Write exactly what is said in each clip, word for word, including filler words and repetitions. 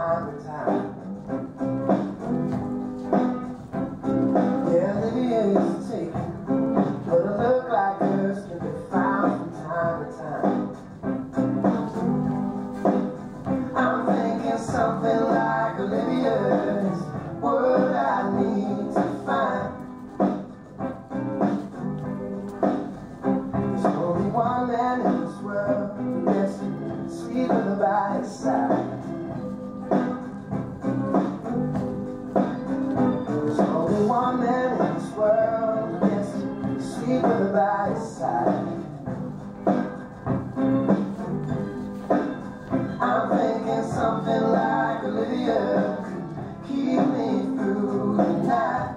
time to time. Yeah, Olivia is taken, but a look like hers can be found from time to time. I'm thinking something like Olivia's word I need to find. There's only one man in this world who gets to sleep with her by his side. There's only one man in this world who gets to sleep with her by his side. I'm thinking something like Olivia could keep me through the night.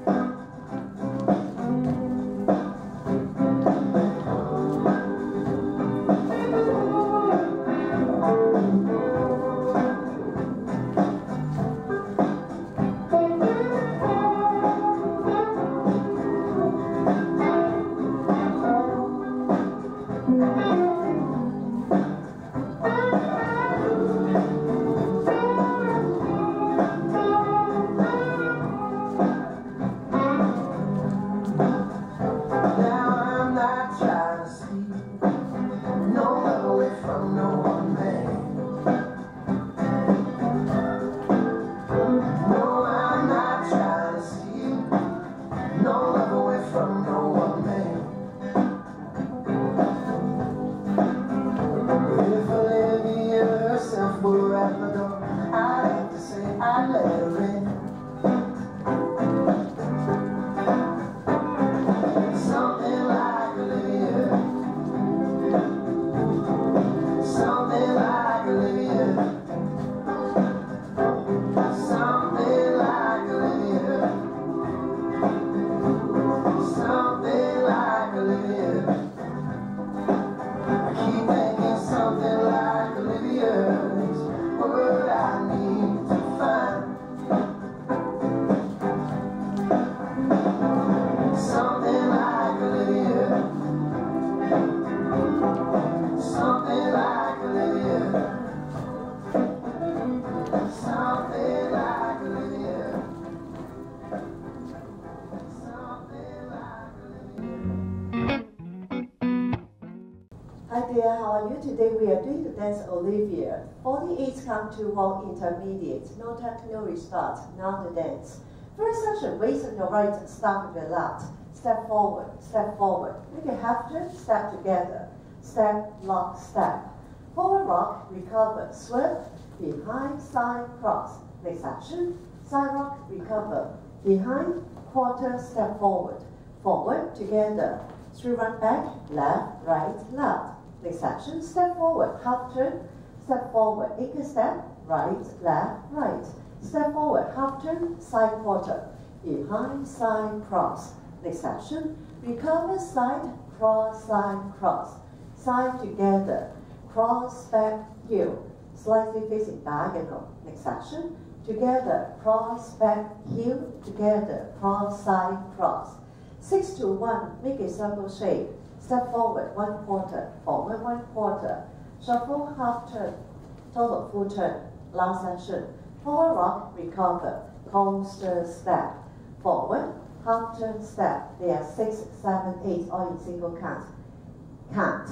Hi there, how are you? Today we are doing the dance Olivia. forty-eight count to walk intermediate. No time, no restart. Now the dance. First section, waist on your right, start with your left. Step forward, step forward. Make a half turn, step together. Step, lock, step. Forward rock, recover, swerve. Behind, side, cross. Next action, side rock, recover. Behind, quarter, step forward. Forward, together. Through run back, left, right, left. Next action, step forward, half turn, step forward, anchor step, right, left, right. Step forward, half turn, side quarter, behind, side, cross. Next action, recover, side, cross, side, cross. Side together, cross, back, heel, slightly facing diagonal. Next action, together, cross, back, heel, together, cross, side, cross. Six to one, make a circle shape. Step forward, one quarter, forward, one quarter. Shuffle, half turn, total full turn. Last section. Forward rock, recover. Coaster step. Forward, half turn step. There are six, seven, eight, all in single count. Count.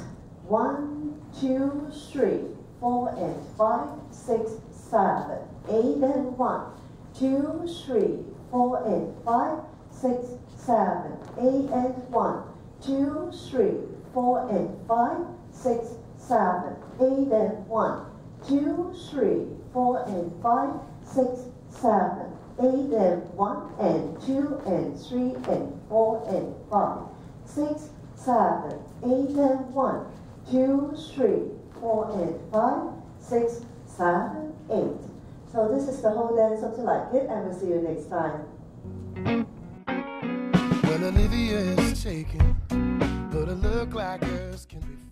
One, two, three, four, and five, six, seven, eight, and one. Two, three, four, and five, six, seven, eight, and one. Two, three, four, and five, six, seven, eight, and one. Two, three, four, and five, six, seven, eight, and one, and two, and three, and four, and five, six, seven, eight, and one. Two, three, four, and five, six, seven, eight. So this is the whole dance. Hope you like it, and we'll see you next time. When Olivia is taken, but a look like hers can be